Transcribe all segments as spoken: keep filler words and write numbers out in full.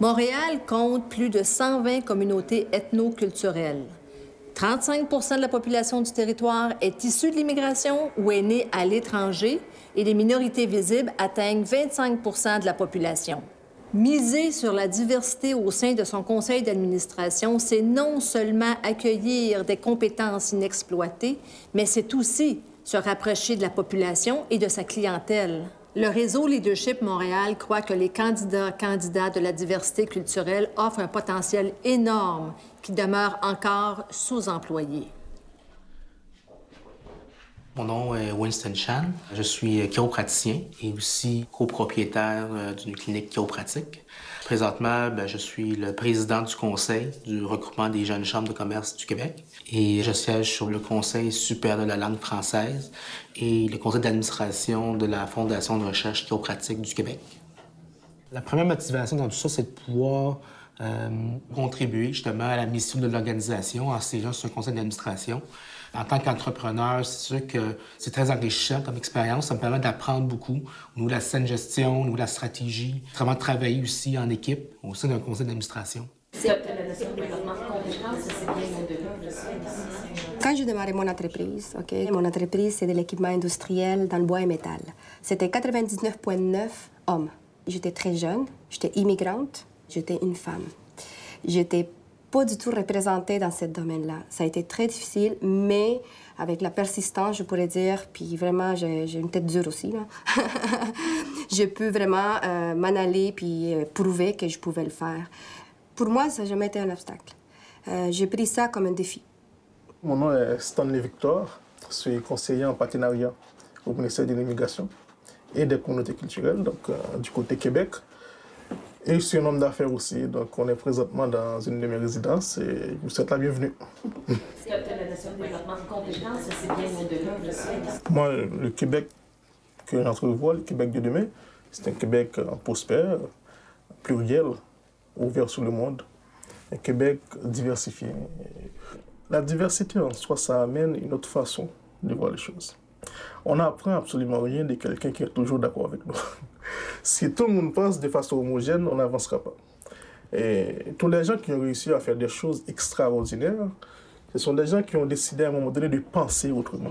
Montréal compte plus de cent vingt communautés ethno-culturelles. trente-cinq pour cent de la population du territoire est issue de l'immigration ou est née à l'étranger et les minorités visibles atteignent vingt-cinq pour cent de la population. Miser sur la diversité au sein de son conseil d'administration, c'est non seulement accueillir des compétences inexploitées, mais c'est aussi se rapprocher de la population et de sa clientèle. Le réseau Leadership Montréal croit que les candidats candidats de la diversité culturelle offrent un potentiel énorme qui demeure encore sous-employé. Mon nom est Winston Chan. Je suis chiropraticien et aussi copropriétaire d'une clinique chiropratique. Présentement, bien, je suis le président du conseil du regroupement des jeunes chambres de commerce du Québec et je siège sur le conseil supérieur de la langue française et le conseil d'administration de la Fondation de recherche chiropratique du Québec. La première motivation dans tout ça, c'est de pouvoir euh, contribuer justement à la mission de l'organisation en siégeant sur un conseil d'administration. En tant qu'entrepreneur, c'est sûr que c'est très enrichissant comme expérience. Ça me permet d'apprendre beaucoup au niveau de la saine gestion, au niveau de la stratégie, vraiment travailler aussi en équipe au sein d'un conseil d'administration. Quand je démarrais mon entreprise, okay, mon entreprise, c'est de l'équipement industriel dans le bois et métal. C'était quatre-vingt-dix-neuf virgule neuf hommes. J'étais très jeune, j'étais immigrante, j'étais une femme. J'étais pas du tout représentée dans ce domaine-là. Ça a été très difficile, mais avec la persistance, je pourrais dire, puis vraiment, j'ai une tête dure aussi, là. Je peux vraiment euh, m'en aller puis euh, prouver que je pouvais le faire. Pour moi, ça n'a jamais été un obstacle. Euh, j'ai pris ça comme un défi. Mon nom est Stanley Victor. Je suis conseiller en partenariat au ministère de l'Immigration et des communautés culturelles, donc euh, du côté Québec. Et je suis un homme d'affaires aussi, donc on est présentement dans une de mes résidences et je vous souhaite la bienvenue. Moi, le Québec que j'entrevois, le Québec de demain, c'est un Québec prospère, pluriel, ouvert sur le monde, un Québec diversifié. La diversité en soi, ça amène une autre façon de voir les choses. On n'apprend absolument rien de quelqu'un qui est toujours d'accord avec nous. Si tout le monde pense de façon homogène, on n'avancera pas. Et tous les gens qui ont réussi à faire des choses extraordinaires, ce sont des gens qui ont décidé à un moment donné de penser autrement.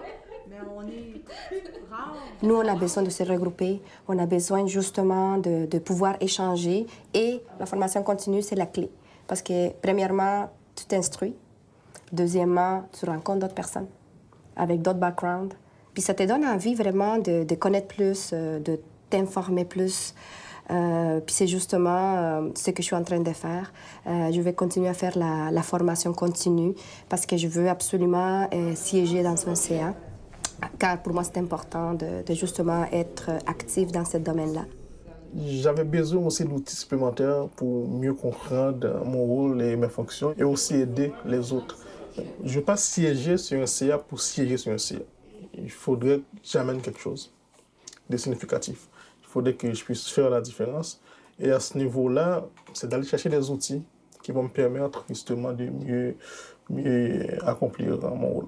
Nous, on a besoin de se regrouper, on a besoin justement de, de pouvoir échanger et la formation continue, c'est la clé. Parce que, premièrement, tu t'instruis. Deuxièmement, tu rencontres d'autres personnes avec d'autres backgrounds. Puis ça te donne envie vraiment de, de connaître plus, de t'informer plus. Euh, puis c'est justement euh, ce que je suis en train de faire. Euh, je vais continuer à faire la, la formation continue parce que je veux absolument euh, siéger dans un C A. Car pour moi, c'est important de, de justement être actif dans ce domaine-là. J'avais besoin aussi d'outils supplémentaires pour mieux comprendre mon rôle et mes fonctions et aussi aider les autres. Je ne veux pas siéger sur un C A pour siéger sur un C A. Il faudrait que j'amène quelque chose de significatif. Il faudrait que je puisse faire la différence. Et à ce niveau-là, c'est d'aller chercher des outils qui vont me permettre justement de mieux, mieux accomplir mon rôle.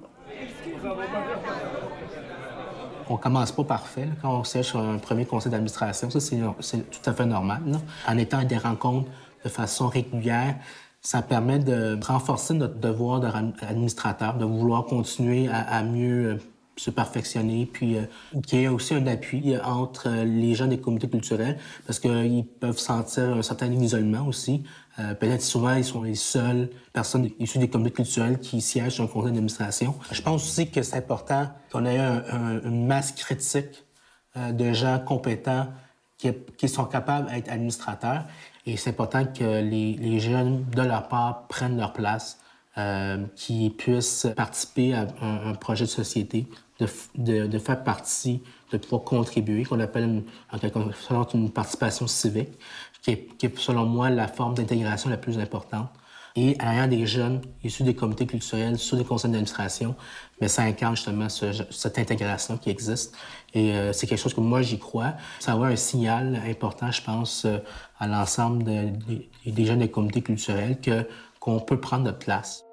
On ne commence pas parfait là, quand on siège sur un premier conseil d'administration. Ça, c'est tout à fait normal. Là. En étant à des rencontres de façon régulière, ça permet de renforcer notre devoir d'administrateur, de vouloir continuer à, à mieux euh, se perfectionner, puis euh, qu'il y ait aussi un appui entre euh, les gens des communautés culturelles, parce qu'ils peuvent sentir un certain isolement aussi. Euh, Peut-être souvent, ils sont les seules personnes issues des communautés culturelles qui siègent sur un conseil d'administration. Je pense aussi que c'est important qu'on ait un, un, une masse critique euh, de gens compétents qui, qui sont capables d'être administrateurs. Et c'est important que les, les jeunes, de leur part, prennent leur place, euh, qu'ils puissent participer à un, un projet de société, de, de, de faire partie, de pouvoir contribuer, qu'on appelle une, en quelque sorte une participation civique, qui est, qui est, selon moi, la forme d'intégration la plus importante. Et ayant des jeunes issus des comités culturels, sous des conseils d'administration, mais ça incarne justement ce, cette intégration qui existe. Et euh, c'est quelque chose que moi, j'y crois. Ça va un signal important, je pense, euh, à l'ensemble de, de, des jeunes des comités culturels que, qu'on peut prendre notre place.